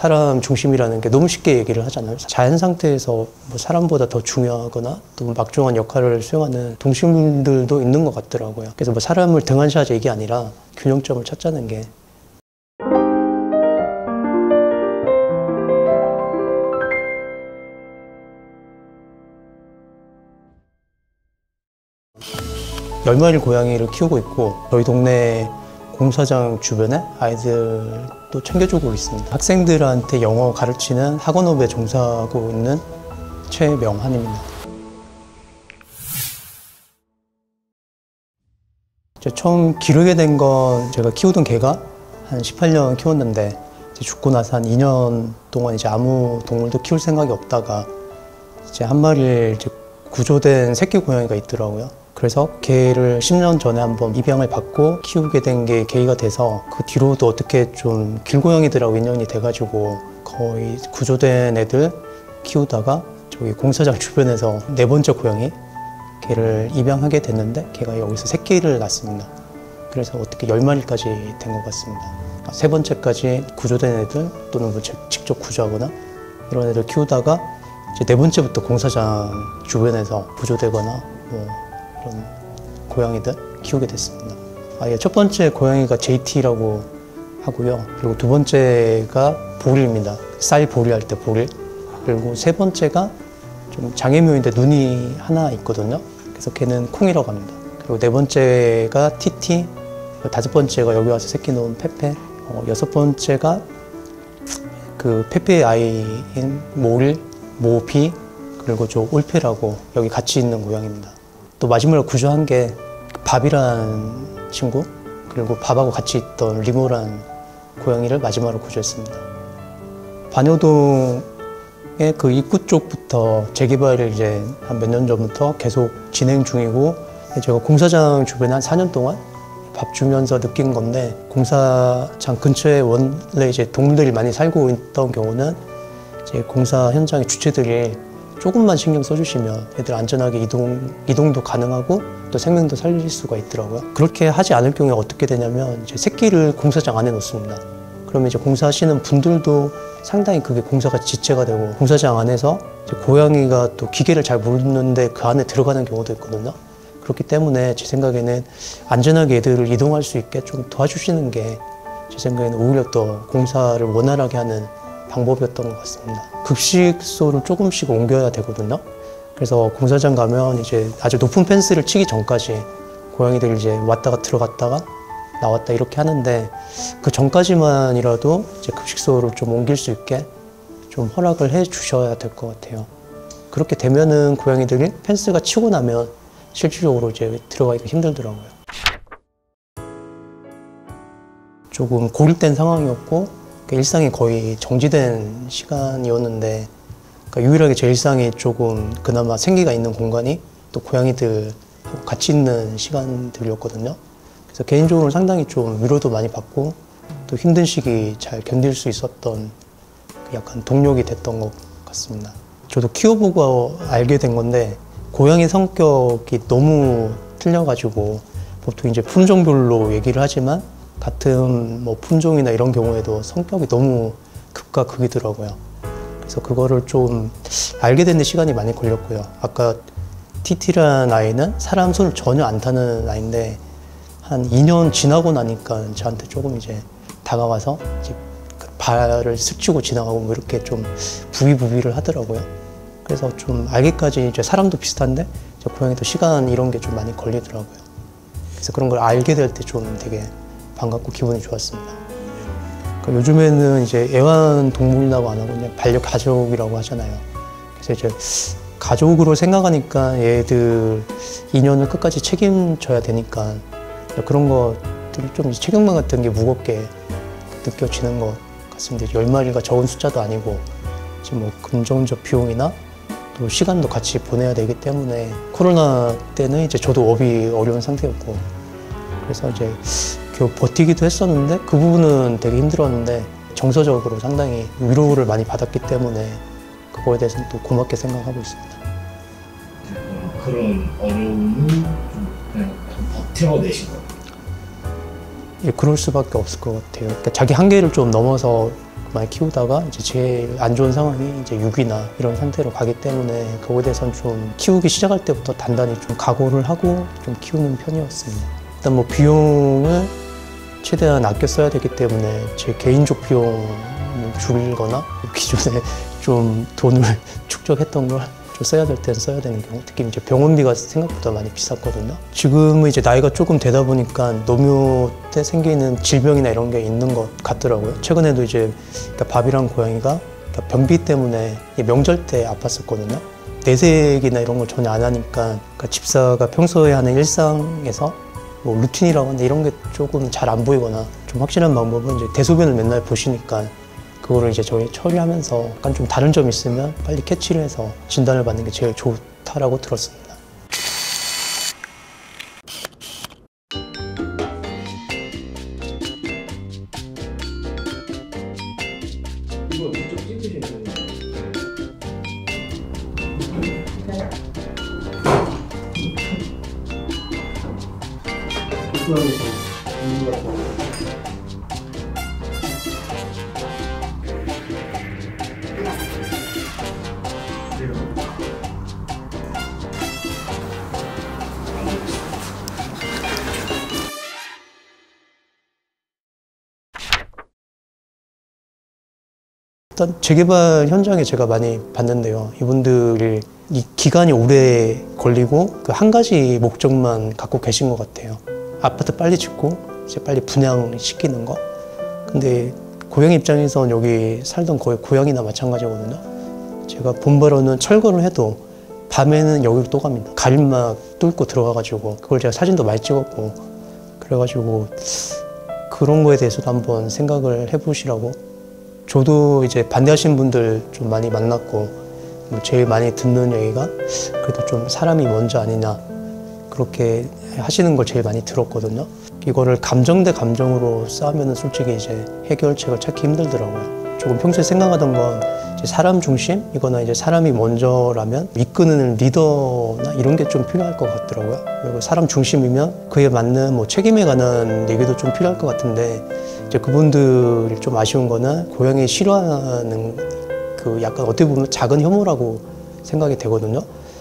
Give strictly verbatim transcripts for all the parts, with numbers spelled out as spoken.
사람 중심이라는 게 너무 쉽게 얘기를 하잖아요. 자연 상태에서 뭐 사람보다 더 중요하거나 또 막중한 역할을 수행하는 동식물들도 있는 것 같더라고요. 그래서 뭐 사람을 등한시하자 이게 아니라 균형점을 찾자는 게. 열 마리 고양이를 키우고 있고 저희 동네 공사장 주변에 아이들도 챙겨주고 있습니다. 학생들한테 영어 가르치는 학원업에 종사하고 있는 최명한입니다. 처음 기르게 된 건 제가 키우던 개가 한 십팔 년 키웠는데 이제 죽고 나서 한 이 년 동안 이제 아무 동물도 키울 생각이 없다가 이제 한 마리 이제 구조된 새끼 고양이가 있더라고요. 그래서 개를 십 년 전에 한번 입양을 받고 키우게 된 게 계기가 돼서 그 뒤로도 어떻게 좀 길고양이들하고 인연이 돼가지고 거의 구조된 애들 키우다가 저기 공사장 주변에서 네 번째 고양이 개를 입양하게 됐는데 걔가 여기서 새끼를 낳습니다. 그래서 어떻게 열 마리까지 된 것 같습니다. 세 번째까지 구조된 애들 또는 뭐 직접 구조하거나 이런 애들 키우다가 이제 네 번째부터 공사장 주변에서 구조되거나 뭐 이런 고양이들 키우게 됐습니다. 아예 첫 번째 고양이가 제이티라고 하고요. 그리고 두 번째가 보릴입니다. 쌀 보리 할 때 보릴. 그리고 세 번째가 좀 장애묘인데 눈이 하나 있거든요. 그래서 걔는 콩이라고 합니다. 그리고 네 번째가 티티, 다섯 번째가 여기 와서 새끼 놓은 페페, 어, 여섯 번째가 그 페페의 아이인 모릴, 모비, 그리고 저 올페라고 여기 같이 있는 고양이입니다. 또 마지막으로 구조한 게 밥이란 친구, 그리고 밥하고 같이 있던 리모란 고양이를 마지막으로 구조했습니다. 반여동의 그 입구 쪽부터 재개발을 이제 한 몇 년 전부터 계속 진행 중이고, 제가 공사장 주변에 한 사 년 동안 밥 주면서 느낀 건데, 공사장 근처에 원래 이제 동물들이 많이 살고 있던 경우는 이제 공사 현장의 주체들이 조금만 신경 써주시면 애들 안전하게 이동, 이동도 가능하고 또 생명도 살릴 수가 있더라고요. 그렇게 하지 않을 경우에 어떻게 되냐면 이제 새끼를 공사장 안에 놓습니다. 그러면 이제 공사하시는 분들도 상당히 그게 공사가 지체가 되고, 공사장 안에서 이제 고양이가 또 기계를 잘 모르는데 그 안에 들어가는 경우도 있거든요. 그렇기 때문에 제 생각에는 안전하게 애들을 이동할 수 있게 좀 도와주시는 게 제 생각에는 오히려 더 공사를 원활하게 하는 방법이었던 것 같습니다. 급식소를 조금씩 옮겨야 되거든요. 그래서 공사장 가면 이제 아주 높은 펜스를 치기 전까지 고양이들이 이제 왔다가 들어갔다가 나왔다 이렇게 하는데, 그 전까지만이라도 이제 급식소를 좀 옮길 수 있게 좀 허락을 해 주셔야 될 것 같아요. 그렇게 되면은 고양이들이 펜스가 치고 나면 실질적으로 이제 들어가기가 힘들더라고요. 조금 고립된 상황이었고, 일상이 거의 정지된 시간이었는데, 그러니까 유일하게 제 일상이 조금 그나마 생기가 있는 공간이 또 고양이들하고 같이 있는 시간들이었거든요. 그래서 개인적으로 상당히 좀 위로도 많이 받고 또 힘든 시기 잘 견딜 수 있었던 약간 동력이 됐던 것 같습니다. 저도 키워보고 알게 된 건데, 고양이 성격이 너무 틀려가지고 보통 이제 품종별로 얘기를 하지만 같은 뭐 품종이나 이런 경우에도 성격이 너무 극과 극이더라고요. 그래서 그거를 좀 알게 되는 시간이 많이 걸렸고요. 아까 티티라는 아이는 사람 손을 전혀 안 타는 아이인데 한 이 년 지나고 나니까 저한테 조금 이제 다가와서 이제 발을 스치고 지나가고 뭐 이렇게 좀 부비부비를 하더라고요. 그래서 좀 알기까지 이제 사람도 비슷한데 이제 고양이도 시간 이런 게 좀 많이 걸리더라고요. 그래서 그런 걸 알게 될 때 좀 되게 반갑고 기분이 좋았습니다. 그러니까 요즘에는 이제 애완동물이라고 안 하고 그냥 반려가족이라고 하잖아요. 그래서 이제 가족으로 생각하니까 얘들 인연을 끝까지 책임져야 되니까 그런 것들이 좀 책임감 같은 게 무겁게 느껴지는 것 같습니다. 열 마리가 적은 숫자도 아니고 지금 뭐 금전적 비용이나 또 시간도 같이 보내야 되기 때문에, 코로나 때는 이제 저도 업이 어려운 상태였고 그래서 이제 겨우 버티기도 했었는데 그 부분은 되게 힘들었는데 정서적으로 상당히 위로를 많이 받았기 때문에 그거에 대해서는 또 고맙게 생각하고 있습니다. 그런 어려움을 좀 그냥 버텨내신 거예요? 예, 그럴 수밖에 없을 것 같아요. 그러니까 자기 한계를 좀 넘어서 많이 키우다가 이제 제일 안 좋은 상황이 이제 육이나 이런 상태로 가기 때문에 그거에 대해서는 좀 키우기 시작할 때부터 단단히 좀 각오를 하고 좀 키우는 편이었습니다. 일단 뭐 비용을 최대한 아껴 써야 되기 때문에 제 개인적 비용을 줄이거나 기존에 좀 돈을 축적했던 걸 좀 써야 될 때는 써야 되는 경우, 특히 이제 병원비가 생각보다 많이 비쌌거든요. 지금은 이제 나이가 조금 되다 보니까 노묘 때 생기는 질병이나 이런 게 있는 것 같더라고요. 최근에도 이제 그러니까 밥이랑 고양이가 그러니까 변비 때문에 명절 때 아팠었거든요. 내색이나 이런 걸 전혀 안 하니까 그러니까 집사가 평소에 하는 일상에서 뭐 루틴이라고 하는데 이런 게 조금 잘 안 보이거나 좀 확실한 방법은 이제 대소변을 맨날 보시니까 그거를 이제 저희 처리하면서 약간 좀 다른 점이 있으면 빨리 캐치를 해서 진단을 받는 게 제일 좋다라고 들었습니다. 이거 직접 찍으신 거예요? 일단 재개발 현장에 제가 많이 봤는데요. 이분들이 이 기간이 오래 걸리고 그 한 가지 목적만 갖고 계신 것 같아요. 아파트 빨리 짓고 이제 빨리 분양시키는 거. 근데 고양이 입장에선 여기 살던 거의 고양이나 마찬가지거든요. 제가 본 바로는 철거를 해도 밤에는 여기로 또 갑니다. 가림막 뚫고 들어가가지고 그걸 제가 사진도 많이 찍었고 그래가지고 그런 거에 대해서도 한번 생각을 해보시라고. 저도 이제 반대하시는 분들 좀 많이 만났고 제일 많이 듣는 얘기가 그래도 좀 사람이 먼저 아니냐 그렇게 하시는 걸 제일 많이 들었거든요. 이거를 감정 대 감정으로 싸우면 솔직히 이제 해결책을 찾기 힘들더라고요. 조금 평소에 생각하던 건 이제 사람 중심이거나 이제 사람이 먼저라면 이끄는 리더나 이런 게 좀 필요할 것 같더라고요. 그리고 사람 중심이면 그에 맞는 뭐 책임에 관한 얘기도 좀 필요할 것 같은데 이제 그분들이 좀 아쉬운 거는 고양이 싫어하는 그 약간 어떻게 보면 작은 혐오라고 생각이 되거든요.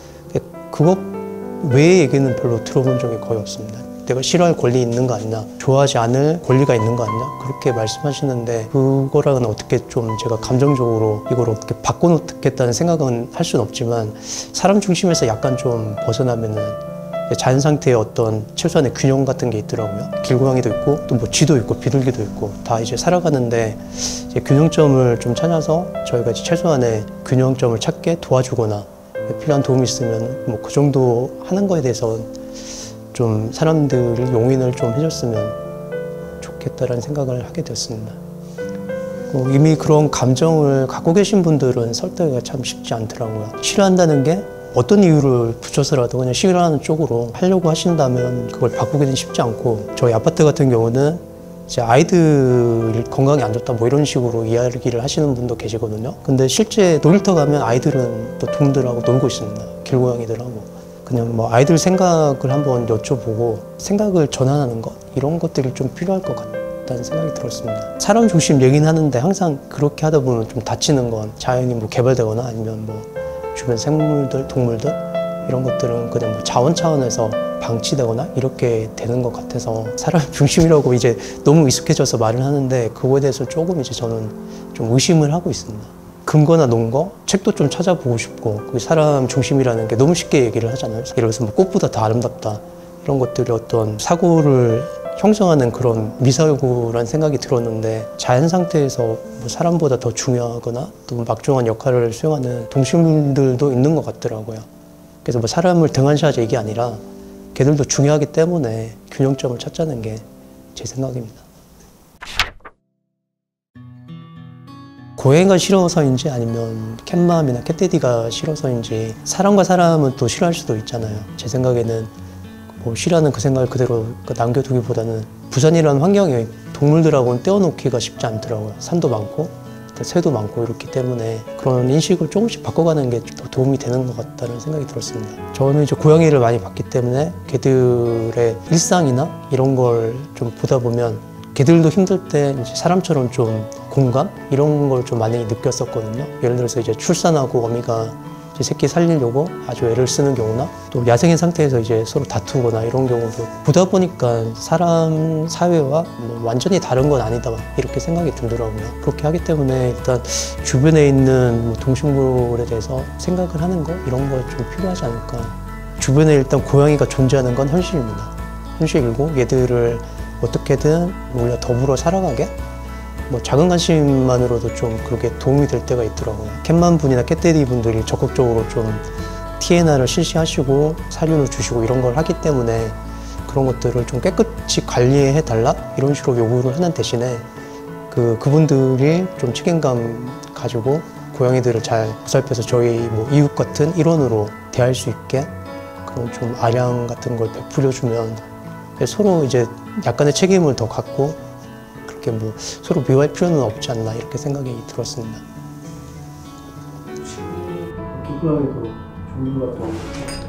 그것 외의 얘기는 별로 들어본 적이 거의 없습니다. 내가 싫어할 권리 있는 거 아니냐, 좋아하지 않을 권리가 있는 거 아니냐 그렇게 말씀하시는데 그거랑은 어떻게 좀 제가 감정적으로 이걸 어떻게 바꿔놓겠다는 생각은 할 수는 없지만 사람 중심에서 약간 좀 벗어나면은 자연 상태의 어떤 최소한의 균형 같은 게 있더라고요. 길고양이도 있고 또 뭐 쥐도 있고 비둘기도 있고 다 이제 살아가는데 이제 균형점을 좀 찾아서 저희가 이제 최소한의 균형점을 찾게 도와주거나 필요한 도움이 있으면 뭐 그 정도 하는 거에 대해서 좀 사람들이 용인을 좀 해줬으면 좋겠다라는 생각을 하게 됐습니다. 어, 이미 그런 감정을 갖고 계신 분들은 설득이 참 쉽지 않더라고요. 싫어한다는 게 어떤 이유를 붙여서라도 그냥 싫어하는 쪽으로 하려고 하신다면 그걸 바꾸기는 쉽지 않고 저희 아파트 같은 경우는 이제 아이들 건강이 안 좋다 뭐 이런 식으로 이야기를 하시는 분도 계시거든요. 근데 실제 놀이터 가면 아이들은 또 동물들하고 놀고 있습니다. 길고양이들하고. 그냥 뭐 아이들 생각을 한번 여쭤보고 생각을 전환하는 것 이런 것들이 좀 필요할 것 같다는 생각이 들었습니다. 사람 중심 얘기는 하는데 항상 그렇게 하다 보면 좀 다치는 건 자연이 뭐 개발되거나 아니면 뭐 주변 생물들, 동물들 이런 것들은 그냥 뭐 자원 차원에서 방치되거나 이렇게 되는 것 같아서 사람 중심이라고 이제 너무 익숙해져서 말을 하는데 그거에 대해서 조금 이제 저는 좀 의심을 하고 있습니다. 근거나 논거, 책도 좀 찾아보고 싶고 그 사람 중심이라는 게 너무 쉽게 얘기를 하잖아요. 예를 들어서 뭐 꽃보다 더 아름답다 이런 것들이 어떤 사고를 형성하는 그런 미사고라는 생각이 들었는데 자연 상태에서 뭐 사람보다 더 중요하거나 또 막중한 역할을 수행하는 동식물들도 있는 것 같더라고요. 그래서 뭐 사람을 등한시하자 이게 아니라 걔들도 중요하기 때문에 균형점을 찾자는 게 제 생각입니다. 고양이가 싫어서인지 아니면 캣맘이나 캣데디가 싫어서인지 사람과 사람은 또 싫어할 수도 있잖아요. 제 생각에는 뭐 싫어하는 그 생각을 그대로 남겨두기보다는 부산이라는 환경에 동물들하고는 떼어놓기가 쉽지 않더라고요. 산도 많고 새도 많고 이렇기 때문에 그런 인식을 조금씩 바꿔가는 게 더 도움이 되는 것 같다는 생각이 들었습니다. 저는 이제 고양이를 많이 봤기 때문에 걔들의 일상이나 이런 걸 좀 보다 보면 걔들도 힘들 때 이제 사람처럼 좀 공감 이런 걸 좀 많이 느꼈었거든요. 예를 들어서 이제 출산하고 어미가 이제 새끼 살리려고 아주 애를 쓰는 경우나 또 야생의 상태에서 이제 서로 다투거나 이런 경우도 보다 보니까 사람 사회와 뭐 완전히 다른 건 아니다 이렇게 생각이 들더라고요. 그렇게 하기 때문에 일단 주변에 있는 뭐 동식물에 대해서 생각을 하는 거 이런 거 좀 필요하지 않을까. 주변에 일단 고양이가 존재하는 건 현실입니다. 현실이고 얘들을 어떻게든 우리가 더불어 살아가게 뭐 작은 관심만으로도 좀 그렇게 도움이 될 때가 있더라고요. 캣맘 분이나 캣데디 분들이 적극적으로 좀 티엔알을 실시하시고 사료를 주시고 이런 걸 하기 때문에 그런 것들을 좀 깨끗이 관리해 달라 이런 식으로 요구를 하는 대신에 그 그분들이 좀 책임감 가지고 고양이들을 잘 보살펴서 저희 뭐 이웃 같은 일원으로 대할 수 있게 그런 좀 아량 같은 걸 베풀어 주면 서로 이제 약간의 책임을 더 갖고 그렇게 뭐 서로 미워할 필요는 없지 않나 이렇게 생각이 들었습니다. 길고양이도 종류가 더